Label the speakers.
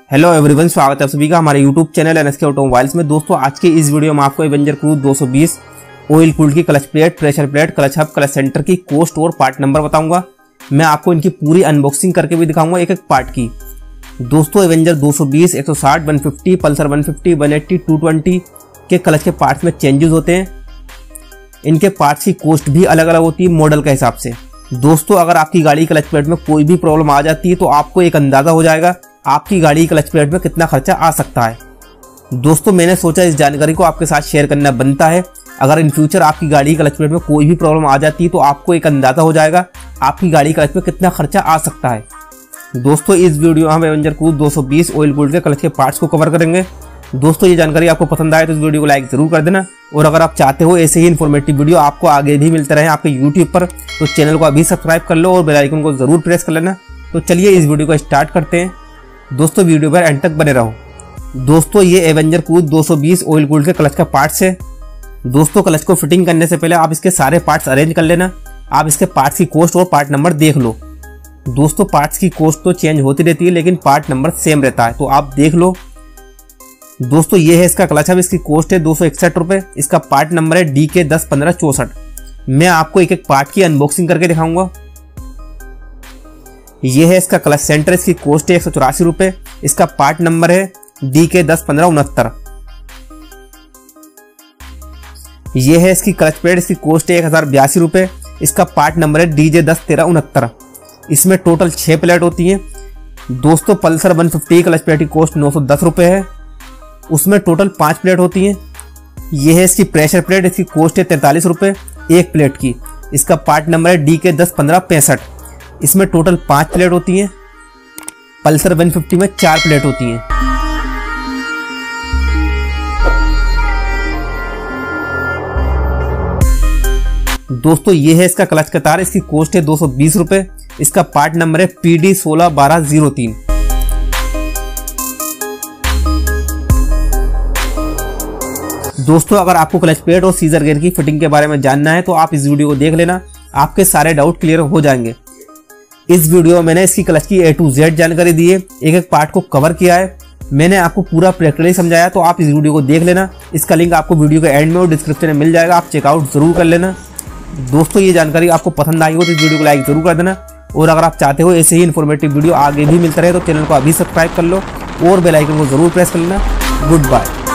Speaker 1: Hello everyone, स्वागत है आप सभी का हमारे यूट्यूब चैनल एनएसके ऑटोमोबाइल्स में। दोस्तों आज के इस वीडियो में आपको एवेंजर क्रूज 220 ऑयल कूल्ड की clutch plate, pressure plate, clutch hub, clutch centre की कॉस्ट और पार्ट नंबर बताऊंगा। मैं आपको इनकी पूरी अनबॉक्सिंग करके भी दिखाऊंगा एक एक पार्ट की। दोस्तों एवेंजर 220, 160, 150, पल्सर 150, 180, 220 के क्लच के पार्ट्स में चेंजेस होते हैं। इनके पार्ट्स की कॉस्ट भी अलग अलग होती है मॉडल के हिसाब से। दोस्तों अगर आपकी गाड़ी क्लच प्लेट में कोई भी प्रॉब्लम आ जाती है तो आपको एक अंदाजा हो जाएगा आपकी गाड़ी क्लच प्लेट में कितना खर्चा आ सकता है। दोस्तों मैंने सोचा इस जानकारी को आपके साथ शेयर करना बनता है। अगर इन फ्यूचर आपकी गाड़ी क्लच प्लेट में कोई भी प्रॉब्लम आ जाती है तो आपको एक अंदाजा हो जाएगा आपकी गाड़ी क्लच में कितना खर्चा आ सकता है। दोस्तों इस वीडियो में हम एवेंजर क्रूज 220 ऑयल कूल्ड के क्लच के पार्ट्स को कवर करेंगे। दोस्तों ये जानकारी आपको पसंद आए तो इस वीडियो को लाइक जरूर कर देना, और अगर आप चाहते हो ऐसे ही इन्फॉर्मेटिव वीडियो आपको आगे भी मिलते रहे आपके यूट्यूब पर तो चैनल को अभी सब्सक्राइब कर लो और बेल आइकन को जरूर प्रेस कर लेना। तो चलिए इस वीडियो को स्टार्ट करते हैं। दोस्तों वीडियो पर एंड तक बने रहो। दोस्तों ये एवेंजर क्रूज 220 ऑयल कूल्ड के क्लच का पार्ट्स है। दोस्तों क्लच को फिटिंग करने से पहले आप इसके सारे पार्ट्स अरेंज कर लेना। आप इसके पार्ट्स की कॉस्ट और पार्ट नंबर देख लो। दोस्तों पार्ट्स की कॉस्ट तो चेंज होती रहती है लेकिन पार्ट नंबर सेम रहता है, तो आप देख लो। दोस्तों ये है इसका क्लच हब, इसकी कॉस्ट है 261 रुपए। इसका पार्ट नंबर है DK101564। मैं आपको एक एक पार्ट की अनबॉक्सिंग करके दिखाऊंगा। ये है इसका क्लच सेंटर, इसकी कॉस्ट है 184 रुपए। इसका पार्ट नंबर है DK101569। ये है इसकी क्लच प्लेट, इसकी कॉस्ट है 1082 रुपए। इसका पार्ट नंबर है DJ101369। इसमें टोटल 6 प्लेट होती हैं। दोस्तों पल्सर 150 क्लच प्लेट की कॉस्ट 910 रुपए है, उसमें टोटल 5 प्लेट होती हैं। यह है इसकी प्रेशर प्लेट, इसकी कॉस्ट है 43 रुपए एक प्लेट की। इसका पार्ट नंबर है DK101565। इसमें टोटल 5 प्लेट होती हैं। पल्सर 150 में 4 प्लेट होती हैं। दोस्तों ये है इसका क्लच का तार, इसकी कॉस्ट है 220 रुपए। इसका पार्ट नंबर है PD161203। दोस्तों अगर आपको क्लच प्लेट और सीजर गियर की फिटिंग के बारे में जानना है तो आप इस वीडियो को देख लेना, आपके सारे डाउट क्लियर हो जाएंगे। इस वीडियो में मैंने इसकी क्लच की A to Z जानकारी दी है, एक एक पार्ट को कवर किया है। मैंने आपको पूरा प्रैक्टिकली समझाया, तो आप इस वीडियो को देख लेना। इसका लिंक आपको वीडियो के एंड में और डिस्क्रिप्शन में मिल जाएगा, आप चेकआउट जरूर कर लेना। दोस्तों ये जानकारी आपको पसंद आई हो तो इस वीडियो को लाइक जरूर कर देना, और अगर आप चाहते हो ऐसे ही इन्फॉर्मेटिव वीडियो आगे भी मिलता रहे तो चैनल को अभी सब्सक्राइब कर लो और बेल आइकन को जरूर प्रेस कर लेना। Good bye.